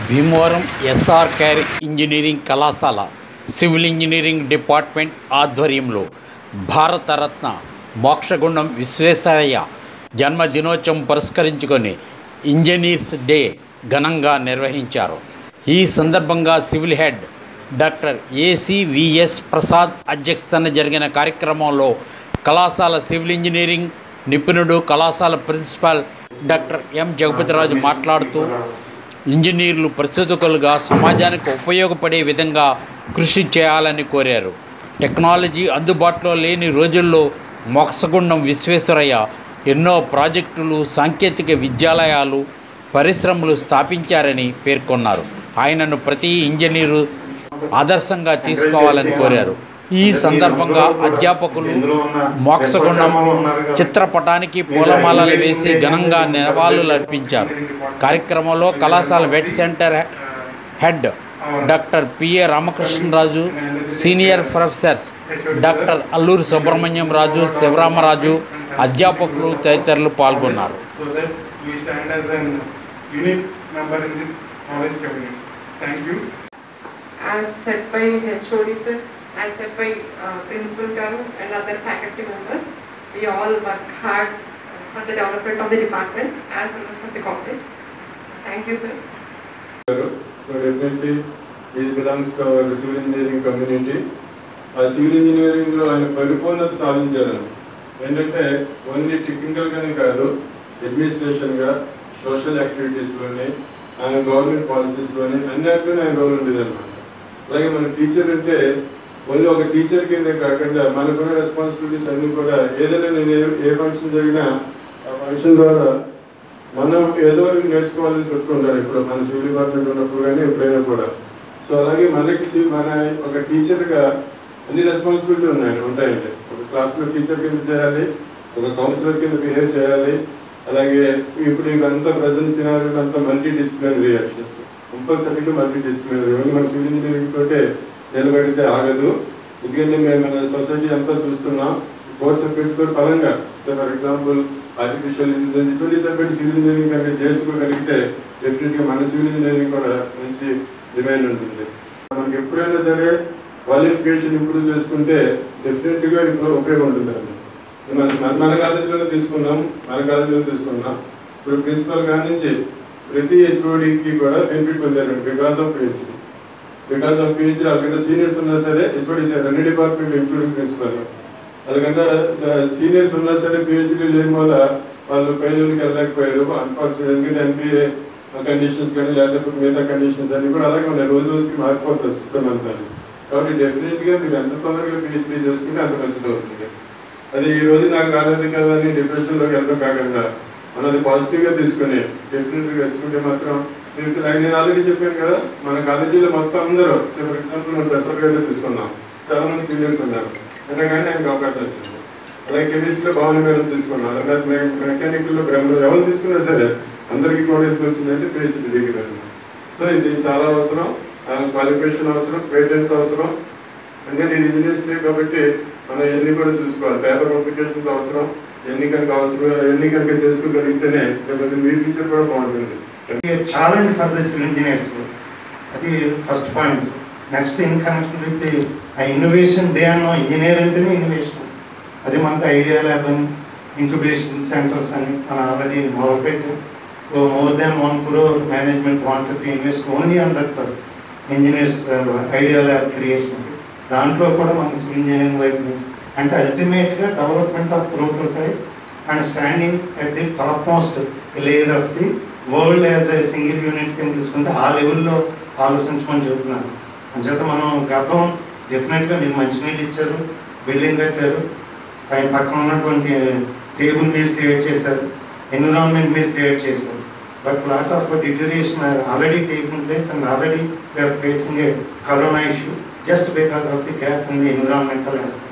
Bhimavaram SR క్యారీ engineering కళాశాల civil engineering department ఆధ్వర్యంలో భారతరత్న మోక్షగుండం విశ్వేశ్వరయ్య జన్మదినోత్సవం పురస్కరించుకొని ఇంజనీర్స్ డే ఘనంగా నిర్వహించారు. ఈ సందర్భంగా civil head doctor ACVS Prasad అధ్యక్షతన జరిగిన కార్యక్రమంలో కళాశాల సివిల్ ఇంజనీరింగ్ నిపుణుడు కళాశాల ప్రిన్సిపాల్ డాక్టర్ ఎం జగపతిరాజు మాట్లాడుతూ ఇంజనీర్లు పరిశోధకులుగా సమాజానికి ఉపయోగపడే విధంగా కృషి చేయాలని కోరారు. టెక్నాలజీ అందుబాటులో లేని రోజుల్లో మోక్షగుండం విశ్వేశ్వరయ్య ఎన్నో ప్రాజెక్టులు, సాంకేతిక విద్యాలయాలు, పరిశ్రమలు స్థాపించారని పేర్కొన్నారు. ఆయనను ప్రతి ఇంజనీరు ఆదర్శంగా తీసుకోవాలని కోరారు. ఈ సందర్భంగా అధ్యాపకులు మోక్షగుండం చిత్రపటానికి పూలమాలలు వేసి ఘనంగా నివాళులు అర్పించారు. కార్యక్రమంలో కళాశాల wet center head doctor PA Ramakrishnaraju, senior professors doctor Alluri Subrahmanyam Raju, Sivaramaraju, అధ్యాపకులు తదితరులు పాల్గొన్నారు. As said by HOD sir, as said by Principal Garu and other faculty members, we all work hard for the development of the department as well as for the college. Thank you, sir. So definitely he belongs to our civil engineering community. Civil engineering lo ayana పరిపూర్ణత సాధించారు. ఏంటంటే only technical గానే కాదు, administration గా, social activities లోని, ఆయన government policies లోని అన్నిటిలోనే ఆయన రోల్ ఉండేది అన్నమాట. అలాగే మన టీచర్ అంటే ఓన్లీ ఒక టీచర్ కింద కాకుండా మనకున్న రెస్పాన్సిబిలిటీస్ అన్నీ కూడా ఏదైనా నేను ఏ ఫంక్షన్ జరిగినా ఆ ఫంక్షన్ ద్వారా మనం ఏదో నేర్చుకోవాలని చెప్తుంటారు. ఇప్పుడు మన సివిల్ డిపార్ట్మెంట్ ఉన్నప్పుడు కానీ ఎప్పుడైనా కూడా. సో అలాగే మనకి మన ఒక టీచర్గా అన్ని రెస్పాన్సిబిలిటీ ఉంటాయండి. ఒక క్లాస్లో టీచర్ కింద చేయాలి, ఒక కౌన్సిలర్ కింద బిహేవ్ చేయాలి. అలాగే ఇప్పుడు ఇవంతా ప్రజెంట్ సినారియో అంతా మల్టీ డిసిప్లినరీ యాక్షన్స్, కంపల్సరీగా మల్టీ డిసిప్లినరీ. ఓన్లీ మన సివిల్ ఇంజనీరింగ్ తోటే నిలబడితే ఆగదు. ఎందుకంటే మేము మన సొసైటీ అంతా చూస్తున్నాం. కోర్స్ సబ్జెక్ట్తో పరంగా ఫర్ ఎగ్జాంపుల్ ఆర్టిఫిషియల్ ఇంటెలిజెన్స్ ఇటువంటి సబ్జెక్ట్ సివిల్ ఇంజనీరింగ్ కనుక చేర్చుకోగలిగితే డెఫినెట్గా మన సివిల్ ఇంజనీరింగ్ కూడా మంచి డిమాండ్ ఉంటుంది. మనకి ఎప్పుడైనా సరే క్వాలిఫికేషన్ ఇంప్రూవ్ చేసుకుంటే డెఫినెట్గా ఇప్పుడు ఉపయోగం ఉంటుందండి. మన కాలేజీలో తీసుకున్నాం. ఇప్పుడు ప్రిన్సిపల్ గారి నుంచి ప్రతి హెచ్ఓడికి కూడా బెనిఫిట్ పొందారండి బికాస్ ఆఫ్ పిహెచ్డి. అలాగంటే సీనియర్స్ ఉన్నా సరే హెచ్ఓడి అన్ని డిపార్ట్మెంట్ ఇంక్లూడింగ్ ప్రిన్సిపల్, అలాగంటే సీనియర్స్ ఉన్నా సరే పిహెచ్డి లేని వల్ల వాళ్ళు పైలకి వెళ్ళలేకపోయారు. అన్ఫార్చునేట్ ఎందుకంటే ఎంబీఏ కండిషన్స్ కానీ లేకపోతే మిగతా కండిషన్స్ అన్ని కూడా అలాగే ఉన్నాయి. రోజు రోజుకి మారిపోతుంది సిస్టమ్ అంతా. కాబట్టి డెఫినెట్గా మీరు ఎంత తొందరగా పిహెచ్డి చేసుకుంటే అంత మంచిది అవుతుంది. అది ఈ రోజు నాకు రాలేదు కదా అని డిప్రెషన్లోకి వెళ్తాం కాకుండా మనది పాజిటివ్గా తీసుకుని డెఫినెట్గా తెచ్చుకుంటే మాత్రం నేను ఆల్రెడీ చెప్పాను కదా, మన కాలేజీలో మొత్తం అందరూ ఫర్ ఎగ్జాంపుల్ మనం ప్రొఫెసర్ గారిలో తీసుకున్నాం, చాలా మంది సీనియర్స్ ఉన్నారు. అంతేగాని ఆయనకు అవకాశం వచ్చింది. అలాగే కెమిస్ట్రీలో భావన మేడం తీసుకున్నాం, అలాగే మెకానికల్లో బ్రహ్మ ఎవరు తీసుకున్నా సరే అందరికీ కూడా ఎందుకు వచ్చిందంటే పిహెచ్డి డిగ్రీ. సో ఇది చాలా అవసరం, క్వాలిఫికేషన్ అవసరం, పేటెంట్స్ అవసరం. ఎందుకంటే ఇది ఇంజనీర్స్ డే కాబట్టి మనం ఎన్ని కూడా చూసుకోవాలి. పేపర్ పబ్లికేషన్స్ అవసరం, ఎన్ని కనుక చేసుకోగలిగితేనే మీ ఫ్యూచర్ కూడా బాగుంటుంది. Challenge for the civil engineers, అది first point. Next in connection with ఆ ఇన్నోవేషన్ డే అన్న ఇంజనీర్ అంటేనే ఇన్నోవేషన్. అది మనకు ఐడియా ల్యాబ్ అని, ఇంక్యుబేషన్ సెంటర్స్ అని మనం ఆల్రెడీ మొదలుపెట్టాం. So more than 1 crore management wanted to invest only on that engineers idea lab creation. దాంట్లో కూడా మన సివిల్ ఇంజనీరింగ్ వైపు నుంచి అంటే అల్టిమేట్గా development of prototype and standing at the top most layer of the world as a single unit కింద తీసుకుంటే ఆ లెవెల్లో ఆలోచించమని చెబుతున్నాను. అంచేత మనం గతం డెఫినెట్గా మీరు మంచినీళ్ళు ఇచ్చారు, బిల్డింగ్ కట్టారు, పక్కన ఉన్నటువంటి టేబుల్ మీరు క్రియేట్ చేశారు, ఎన్విరాన్మెంట్ మీరు క్రియేట్ చేశారు. But lot of deterioration already taking place and already we are facing a corona issue just because of the gap in the environmental aspect.